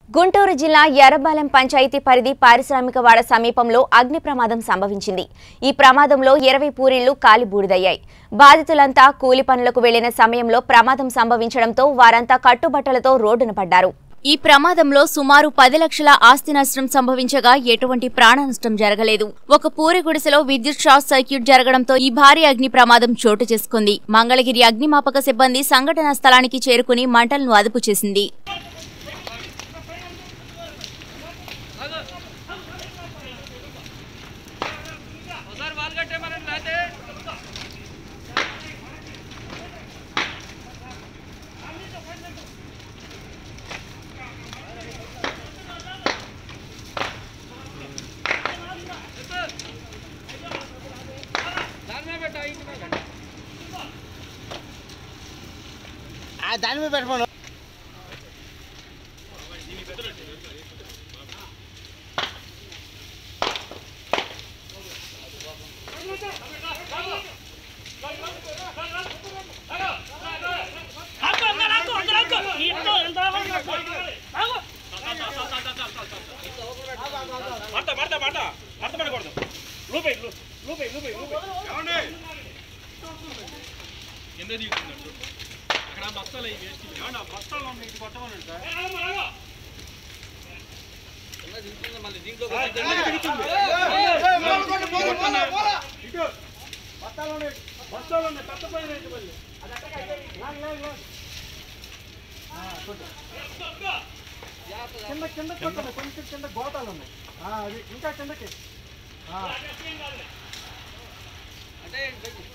గుంటూరు జిల్లా ఎర్రబాలెం పంచాయతీ పరిధి పారిశ్రామికవాడ సమీపంలో అగ్ని ప్రమాదం సంభవించింది. ఈ ప్రమాదంలో 20 పూరిళ్లు కాలి బూడిదయ్యాయి. బాధితులంతా కూలి పనులకు వెళ్లిన సమయంలో ప్రమాదం సంభవించడంతో వారంతా కట్టుబట్టలతో రోడ్డున పడ్డారు. ఈ ప్రమాదంలో సుమారు 10 లక్షల ఆస్తి నష్టం సంభవించగా ఎటువంటి ప్రాణ నష్టం జరగలేదు. ఒక పూరి గుడిసెలో విద్యుత్ షార్ట్ సర్క్యూట్ జరగడంతో ఈ భారీ అగ్ని ప్రమాదం చోటు చేసుకుంది. మంగళగిరి అగ్నిమాపక సిబ్బంది సంఘటనా స్థలానికి చేరుకుని మంటలను అదుపు చేసింది. దాని మీద పెట్టుకోండి. బస్తాలు బస్తాలు ఇటు కొట్టమని సార్ బస్తాలు తప్పపోయిన కింద కింద కొట్టండి, కొంచెం కింద గోతాలు ఉన్నాయి. అది ఇంకా కిందకి అంటే